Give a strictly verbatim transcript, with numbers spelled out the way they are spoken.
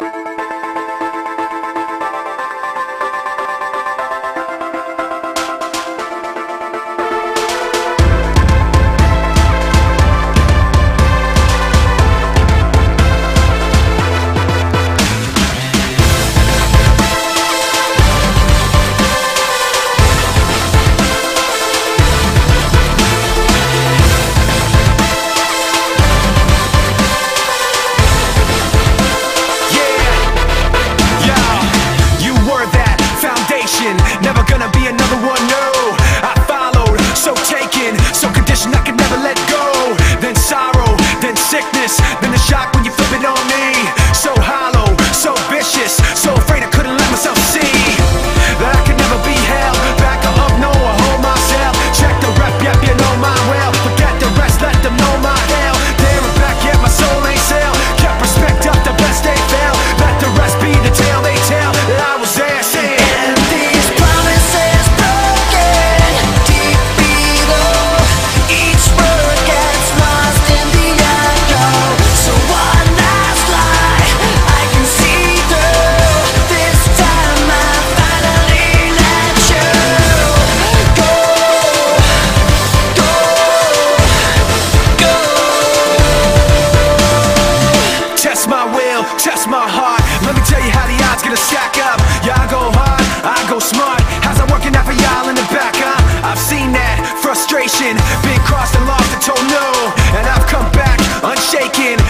Never gonna be another one, no. I followed, so taken, so conditioned I could never let go. Then sorrow, then sickness, then the shock when you flip it on me. So hollow, so vicious, so afraid I couldn't let myself see that I could never be held back or up, no, or hold myself. Check the rep, yep, you know my well. Forget the rest, let them know my hell. There and back, yet my soul ain't sell. Kept respect up, the best they fail. Let the rest be the tale they tell that I was there saying. Test my heart, let me tell you how the odds gonna stack up. Yeah, I go hard, I go smart. How's that working out for y'all in the back, huh? I've seen that frustration, been crossed and lost and told no, and I've come back unshaken.